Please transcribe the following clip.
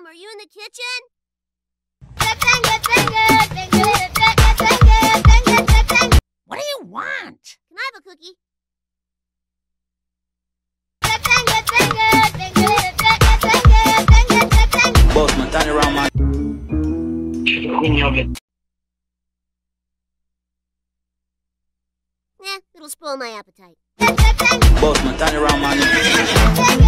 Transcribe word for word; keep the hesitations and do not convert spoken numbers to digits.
Mom, are you in the kitchen? What do you want? Can I have a cookie? Boss man, turn around, man. Eh, it'll spoil my appetite. Boss man, turn around, man.